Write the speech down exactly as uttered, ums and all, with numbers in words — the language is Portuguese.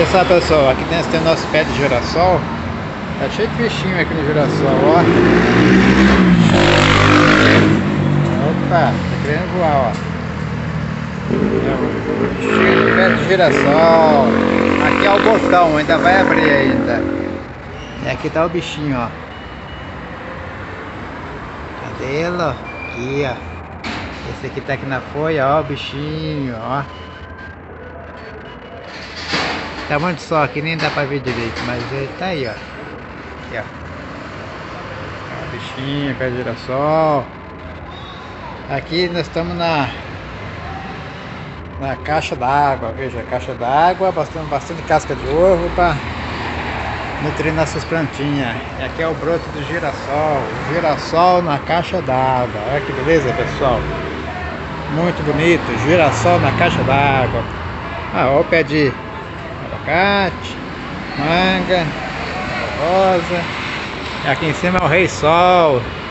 Olha só, pessoal, aqui dentro tem o nosso pé de girassol. Tá cheio de bichinho aqui no girassol, ó. Opa, tá querendo voar, ó. É um bichinho do pé de girassol. Aqui é o botão, ainda vai abrir ainda. E aqui tá o bichinho, ó. Cadê ele, ó? Aqui, ó. Esse aqui tá aqui na folha, ó, o bichinho, ó. Tá muito sol aqui, nem dá pra ver direito, mas ele tá aí, ó. Aqui, ó. Ó, bichinho, pé de girassol. Aqui nós estamos na na caixa d'água, veja, caixa d'água, bastante, bastante casca de ovo para nutrir nossas plantinhas. E aqui é o broto do girassol, o girassol na caixa d'água. Olha que beleza, pessoal. Muito bonito, girassol na caixa d'água. Ah, ó, o pé de abacate, manga, rosa. E aqui em cima é o rei sol.